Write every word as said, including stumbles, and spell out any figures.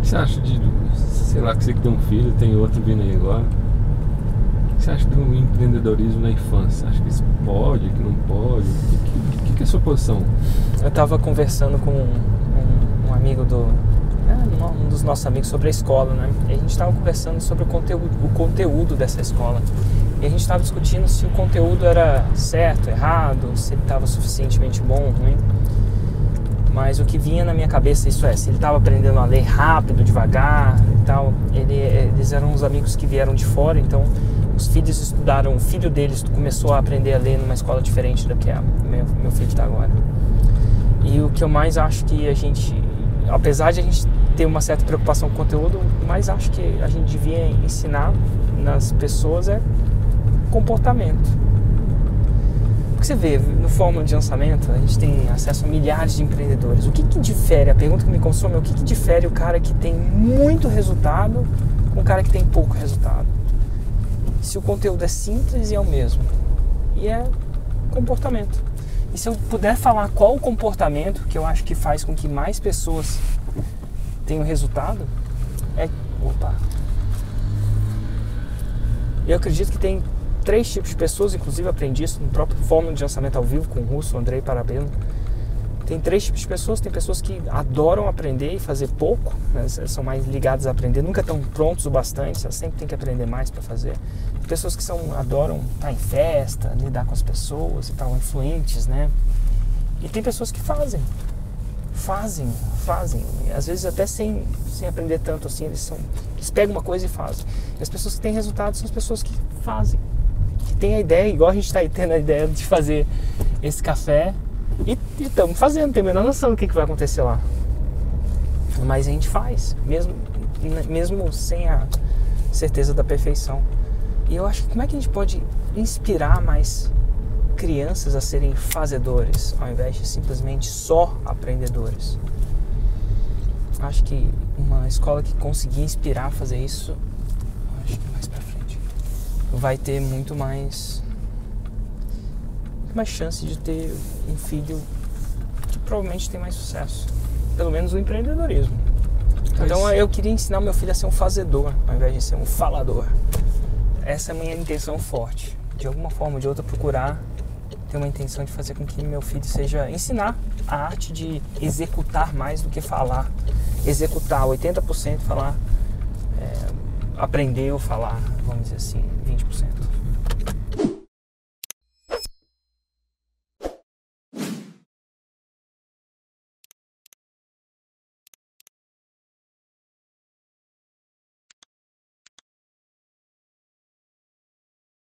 que você acha de, sei lá, que você que tem um filho, tem outro vindo aí agora, o que você acha do empreendedorismo na infância? Acha que isso pode, que não pode? O que, que, que é a sua posição? Eu estava conversando com um, um, um amigo do... É, um dos nossos amigos sobre a escola, né? E a gente estava conversando sobre o conteúdo, o conteúdo dessa escola. E a gente estava discutindo se o conteúdo era certo, errado, se ele estava suficientemente bom ou ruim. Mas o que vinha na minha cabeça, isso é, se ele estava aprendendo a ler rápido, devagar e tal. Ele, eles eram uns amigos que vieram de fora, então os filhos estudaram, o filho deles começou a aprender a ler numa escola diferente da que a meu, meu filho está agora. E o que eu mais acho que a gente, apesar de a gente ter uma certa preocupação com o conteúdo, mais acho que a gente devia ensinar nas pessoas é comportamento. Porque você vê, no Fórmula de Lançamento, a gente tem acesso a milhares de empreendedores. O que que difere, a pergunta que me consome é o que que difere o cara que tem muito resultado com o cara que tem pouco resultado? Se o conteúdo é simples e é o mesmo. E é comportamento. E se eu puder falar qual o comportamento que eu acho que faz com que mais pessoas tenham resultado, é... Opa! Eu acredito que tem três tipos de pessoas, inclusive aprendi isso no próprio Fórmula de Lançamento ao vivo com o Russo, Andrei Parabelo. Tem três tipos de pessoas. Tem pessoas que adoram aprender e fazer pouco, né? Elas são mais ligadas a aprender, nunca estão prontos o bastante, elas sempre têm que aprender mais para fazer. Tem pessoas que são, adoram estar em festa, lidar com as pessoas e tal, influentes, né? E tem pessoas que fazem, fazem, fazem, e às vezes até sem, sem aprender tanto assim, eles, são, eles pegam uma coisa e fazem. E as pessoas que têm resultado são as pessoas que fazem, que têm a ideia, igual a gente está aí tendo a ideia de fazer esse café, e estamos fazendo, tem a menor noção do que, que vai acontecer lá. Mas a gente faz, mesmo, mesmo sem a certeza da perfeição. E eu acho que como é que a gente pode inspirar mais crianças a serem fazedores, ao invés de simplesmente só aprendedores? Acho que uma escola que conseguir inspirar a fazer isso, acho que mais pra frente, vai ter muito mais... mais chance de ter um filho que provavelmente tem mais sucesso, pelo menos o empreendedorismo. Então eu queria ensinar meu filho a ser um fazedor ao invés de ser um falador. Essa é a minha intenção forte, de alguma forma ou de outra procurar ter uma intenção de fazer com que meu filho seja, ensinar a arte de executar mais do que falar, executar oitenta por cento, falar, é, aprender ou falar, vamos dizer assim, vinte por cento.